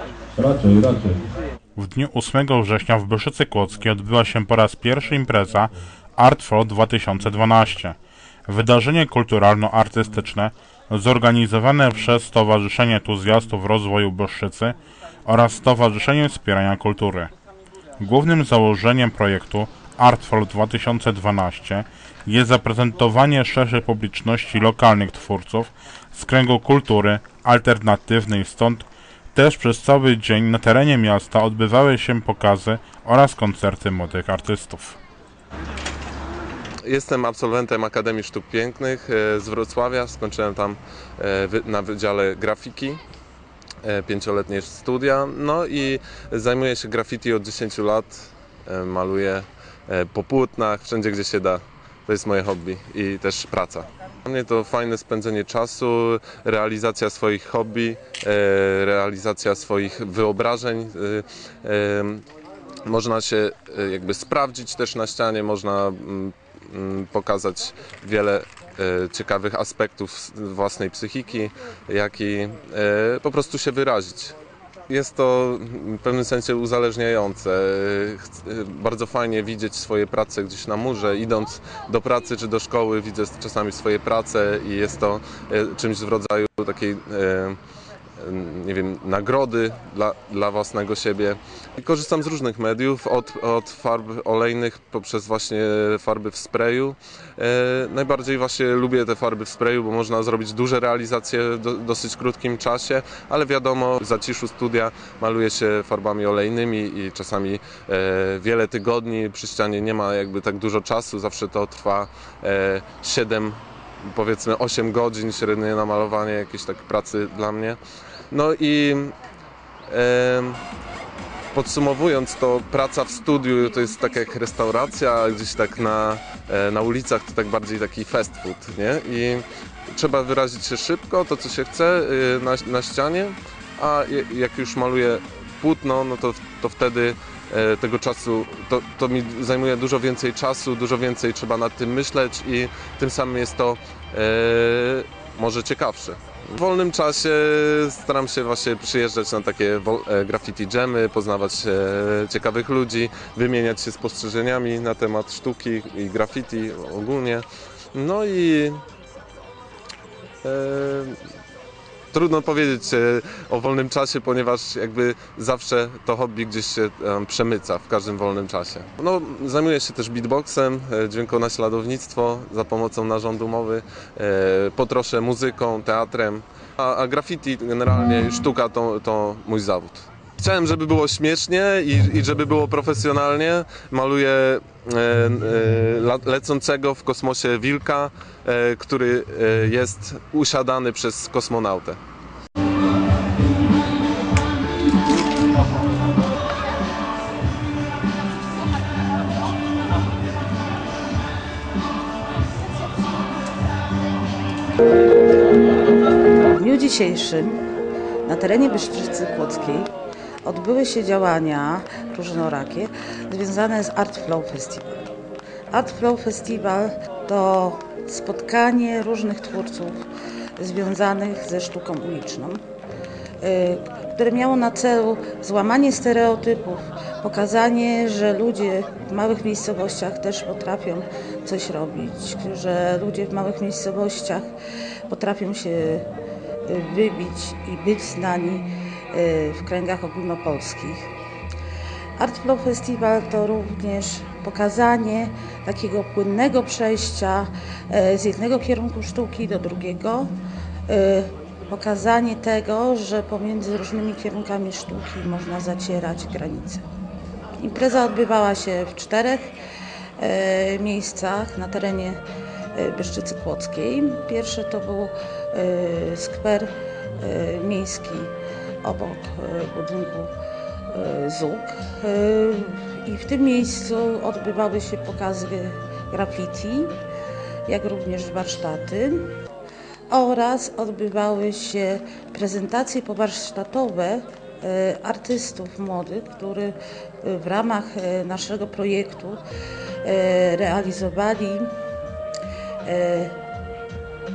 Raczej, raczej. W dniu 8 września w Byszycy Kłodzkiej odbyła się po raz pierwszy impreza ArtFlow 2012. Wydarzenie kulturalno-artystyczne zorganizowane przez Stowarzyszenie Entuzjastów Rozwoju Byszycy oraz Stowarzyszenie Wspierania Kultury. Głównym założeniem projektu ArtFlow 2012 jest zaprezentowanie szerszej publiczności lokalnych twórców z kręgu kultury alternatywnej, stąd też przez cały dzień na terenie miasta odbywały się pokazy oraz koncerty młodych artystów. Jestem absolwentem Akademii Sztuk Pięknych z Wrocławia. Skończyłem tam na Wydziale Grafiki, 5-letnie studia. No i zajmuję się graffiti od 10 lat. Maluję po płótnach, wszędzie gdzie się da. To jest moje hobby i też praca. Dla mnie to fajne spędzenie czasu, realizacja swoich hobby, realizacja swoich wyobrażeń. Można się jakby sprawdzić też na ścianie, można pokazać wiele ciekawych aspektów własnej psychiki, jak i po prostu się wyrazić. Jest to w pewnym sensie uzależniające. Bardzo fajnie widzieć swoje prace gdzieś na murze. Idąc do pracy czy do szkoły widzę czasami swoje prace i jest to czymś w rodzaju takiej, nie wiem, nagrody dla własnego siebie. Korzystam z różnych mediów, od farb olejnych poprzez właśnie farby w sprayu. Najbardziej właśnie lubię te farby w sprayu, bo można zrobić duże realizacje w dosyć krótkim czasie, ale wiadomo, w zaciszu studia maluje się farbami olejnymi i czasami wiele tygodni, przy ścianie nie ma jakby tak dużo czasu, zawsze to trwa 7, powiedzmy 8 godzin średnie namalowanie jakiejś takiej pracy dla mnie. No i podsumowując, to praca w studiu to jest tak jak restauracja, a gdzieś tak na ulicach to tak bardziej taki fast food, nie? I trzeba wyrazić się szybko, to co się chce na ścianie, a jak już maluję płótno, no to wtedy tego czasu, to mi zajmuje dużo więcej czasu, dużo więcej trzeba nad tym myśleć i tym samym jest to może ciekawsze. W wolnym czasie staram się właśnie przyjeżdżać na takie graffiti dżemy, poznawać ciekawych ludzi, wymieniać się spostrzeżeniami na temat sztuki i graffiti ogólnie. No i trudno powiedzieć o wolnym czasie, ponieważ jakby zawsze to hobby gdzieś się przemyca w każdym wolnym czasie. No, zajmuję się też beatboxem, dźwiękonaśladownictwo za pomocą narządu mowy, po trosze muzyką, teatrem, a graffiti generalnie sztuka to mój zawód. Chciałem, żeby było śmiesznie i żeby było profesjonalnie. Maluję lecącego w kosmosie wilka, który jest usiadany przez kosmonautę. W dniu dzisiejszym na terenie Byszycy Kłodzkiej odbyły się działania różnorakie związane z ArtFlow Festival. ArtFlow Festival to spotkanie różnych twórców związanych ze sztuką uliczną, które miało na celu złamanie stereotypów, pokazanie, że ludzie w małych miejscowościach też potrafią coś robić, że ludzie w małych miejscowościach potrafią się wybić i być znani w kręgach ogólnopolskich. ArtFlow Festival to również pokazanie takiego płynnego przejścia z jednego kierunku sztuki do drugiego, pokazanie tego, że pomiędzy różnymi kierunkami sztuki można zacierać granice. Impreza odbywała się w 4 miejscach na terenie Byszycy Kłodzkiej. Pierwsze to był skwer miejski obok budynku ZUK i w tym miejscu odbywały się pokazy graffiti, jak również warsztaty oraz odbywały się prezentacje powarsztatowe artystów młodych, którzy w ramach naszego projektu realizowali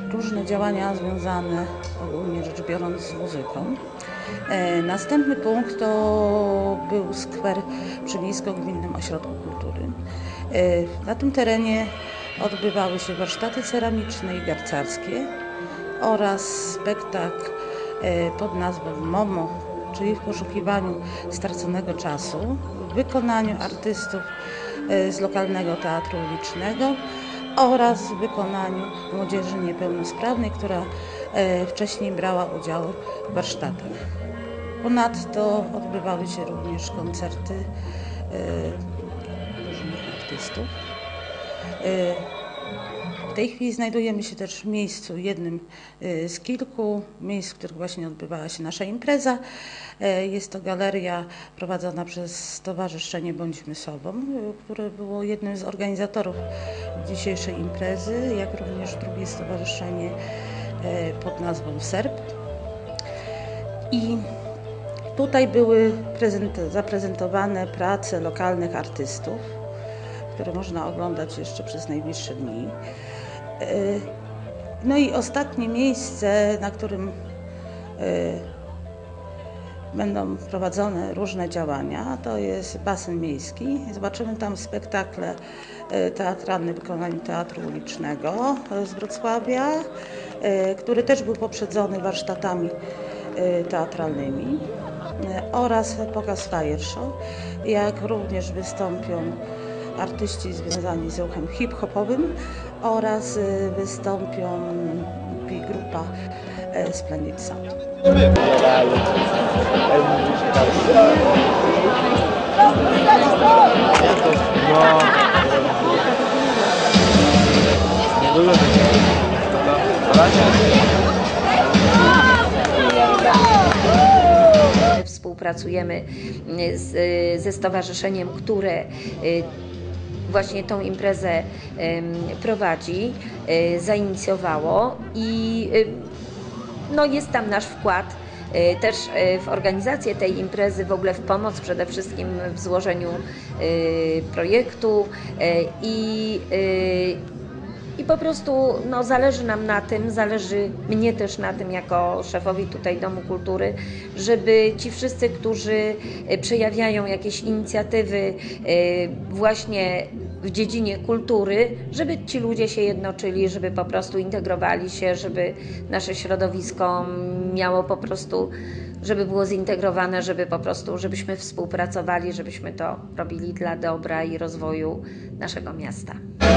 różne działania związane, ogólnie rzecz biorąc, z muzyką. Następny punkt to był skwer przy Miejsko-Gminnym Ośrodku Kultury. Na tym terenie odbywały się warsztaty ceramiczne i garcarskie oraz spektakl pod nazwą MOMO, czyli w poszukiwaniu straconego czasu, w wykonaniu artystów z lokalnego teatru ulicznego oraz w wykonaniu młodzieży niepełnosprawnej, która wcześniej brała udział w warsztatach. Ponadto odbywały się również koncerty różnych artystów. W tej chwili znajdujemy się też w miejscu, jednym z kilku miejsc, w których właśnie odbywała się nasza impreza. Jest to galeria prowadzona przez Stowarzyszenie Bądźmy Sobą, które było jednym z organizatorów dzisiejszej imprezy, jak również drugie stowarzyszenie pod nazwą SERP. I tutaj były zaprezentowane prace lokalnych artystów, które można oglądać jeszcze przez najbliższe dni. No i ostatnie miejsce, na którym będą prowadzone różne działania, to jest basen miejski. Zobaczymy tam spektakle teatralne w wykonaniu Teatru Ulicznego z Wrocławia, który też był poprzedzony warsztatami teatralnymi, oraz pokaz Fire Show, jak również wystąpią artyści związani z ruchem hip-hopowym oraz wystąpią grupa Splendid Sound. Współpracujemy ze stowarzyszeniem, które właśnie tą imprezę prowadzi, zainicjowało i no jest tam nasz wkład też w organizację tej imprezy, w ogóle w pomoc przede wszystkim w złożeniu projektu i po prostu no, zależy nam na tym, zależy mnie też na tym jako szefowi tutaj Domu Kultury, żeby ci wszyscy, którzy przejawiają jakieś inicjatywy właśnie w dziedzinie kultury, żeby ci ludzie się jednoczyli, żeby po prostu integrowali się, żeby nasze środowisko miało po prostu, żeby było zintegrowane, żeby po prostu, żebyśmy współpracowali, żebyśmy to robili dla dobra i rozwoju naszego miasta.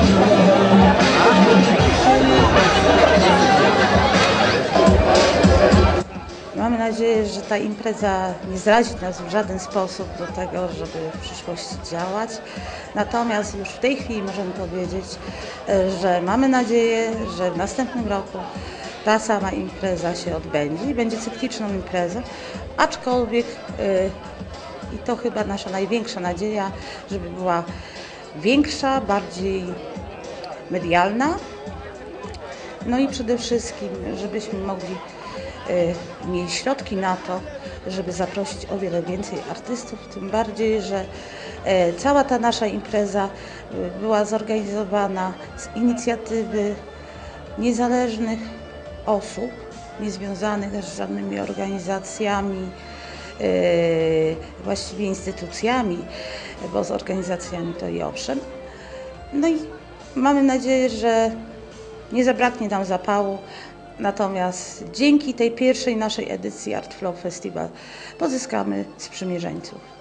Mamy nadzieję, że ta impreza nie zrazi nas w żaden sposób do tego, żeby w przyszłości działać. Natomiast już w tej chwili możemy powiedzieć, że mamy nadzieję, że w następnym roku ta sama impreza się odbędzie i będzie cykliczną imprezą, aczkolwiek i to chyba nasza największa nadzieja, żeby była większa, bardziej medialna, no i przede wszystkim, żebyśmy mogli mieli środki na to, żeby zaprosić o wiele więcej artystów, tym bardziej, że cała ta nasza impreza była zorganizowana z inicjatywy niezależnych osób, niezwiązanych z żadnymi organizacjami, właściwie instytucjami, bo z organizacjami to i owszem. No i mamy nadzieję, że nie zabraknie nam zapału, natomiast dzięki tej pierwszej naszej edycji Art Flow Festival pozyskamy sprzymierzeńców.